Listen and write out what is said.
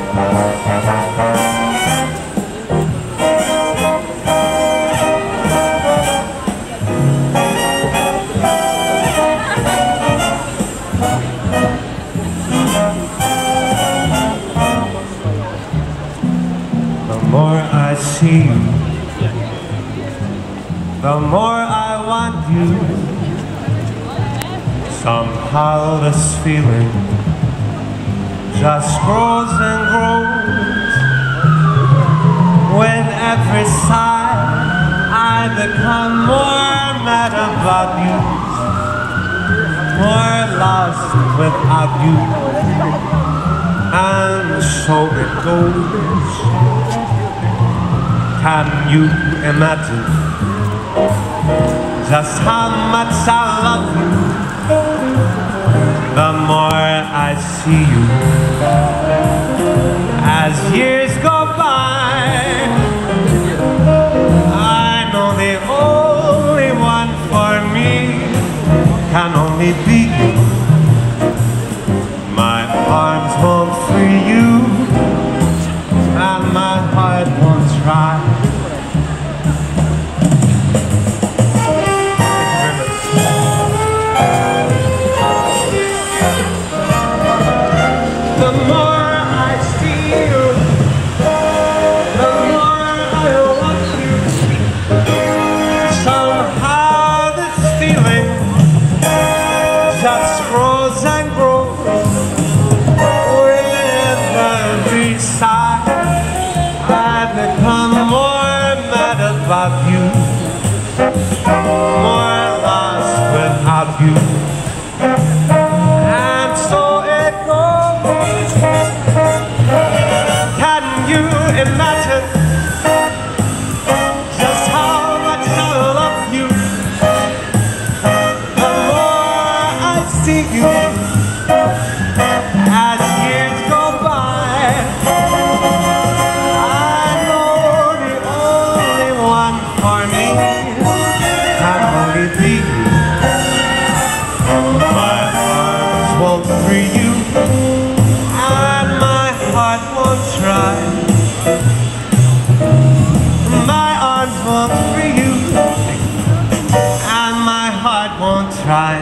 The more I see you, the more I want you. Somehow this feeling just grows and grows. With every sigh, I become more mad about you, more lost without you. And so it goes. Can you imagine just how much I love you? The more I see you, as years go by, I know the only one for me can only be you. My arms won't free you, and my heart won't try. The more I see you, the more I want you. Somehow this feeling just grows and grows. With every sigh, I become more mad about you, more lost without you. And so it goes. Can you imagine just how much I love you? The more I see you, as years go by, I know the only one for me can only be you. My arms won't free you, and my heart won't try. My arms won't free you, and my heart won't try.